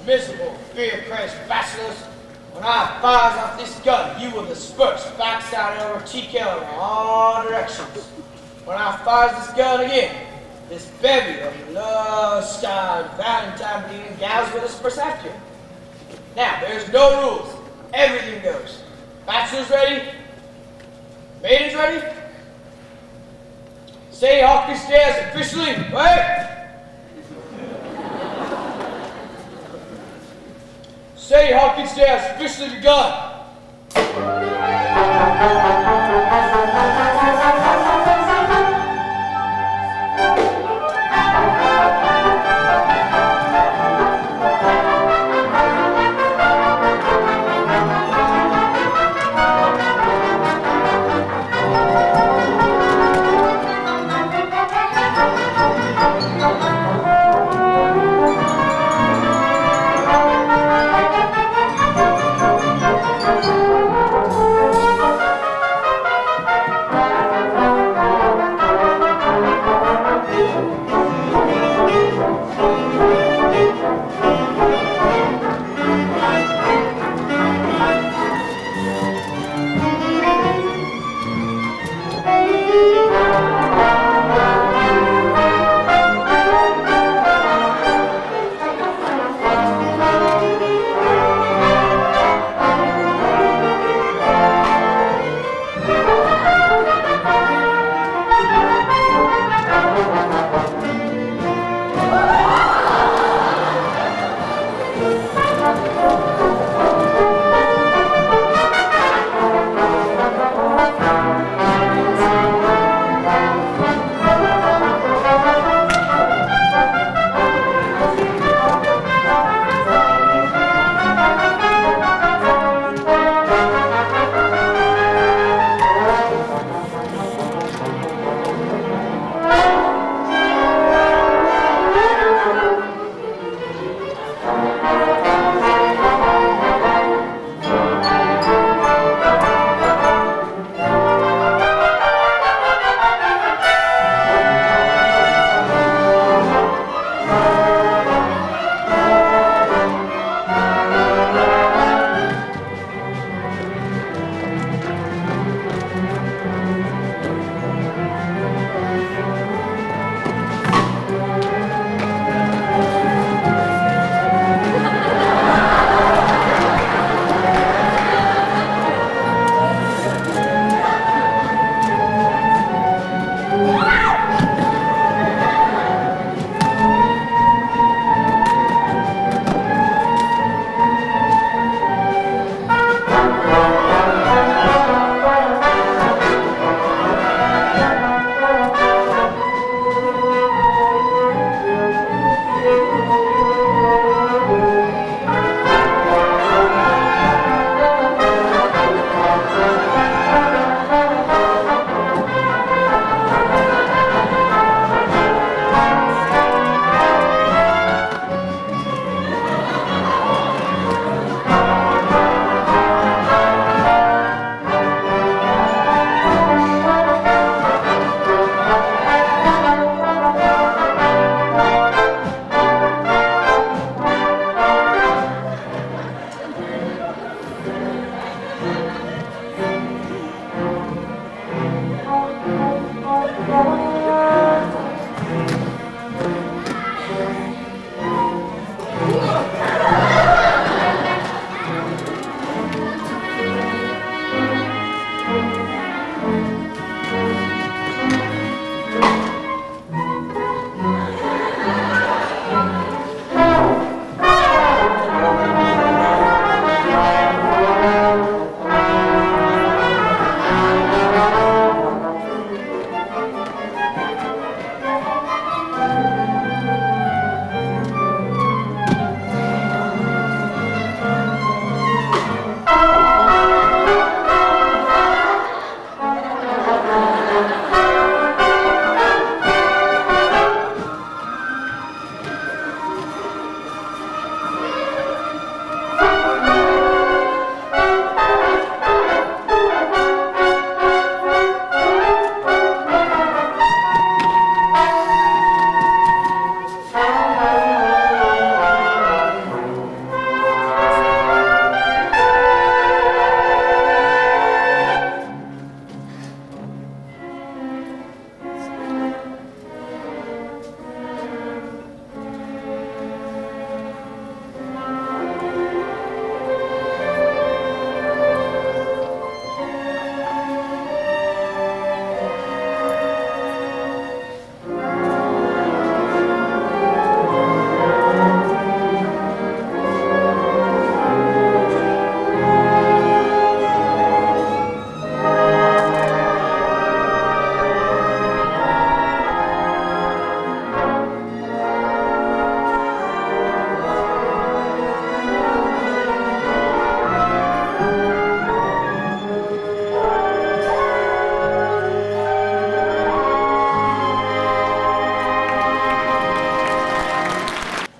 miserable, fear-crazed bachelors, when I fires off this gun, you will disperse backside over TKO in all directions. When I fires this gun again, this bevy of love-starved Valentine-bleeding gals will disperse after you. Now, there's no rules. Everything goes. Bachelors ready? Maidens ready? Say Hawkins Stairs officially, right? Say Hawkins Stairs officially begun.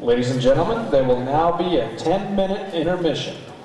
Ladies and gentlemen, there will now be a 10-minute intermission.